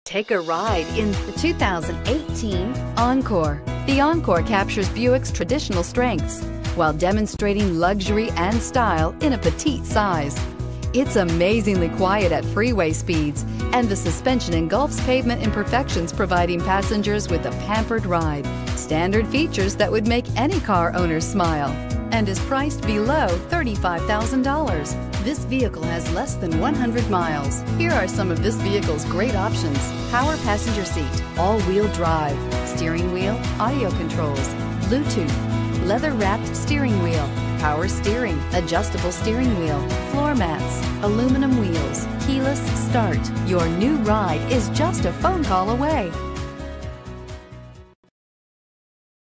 Take a ride in the 2018 Encore. The Encore captures Buick's traditional strengths while demonstrating luxury and style in a petite size. It's amazingly quiet at freeway speeds, and the suspension engulfs pavement imperfections, providing passengers with a pampered ride. Standard features that would make any car owner smile, and is priced below $35,000. This vehicle has less than 100 miles. Here are some of this vehicle's great options: power passenger seat, all-wheel drive, steering wheel audio controls, Bluetooth, leather-wrapped steering wheel, power steering, adjustable steering wheel, floor mats, aluminum wheels, keyless start. Your new ride is just a phone call away.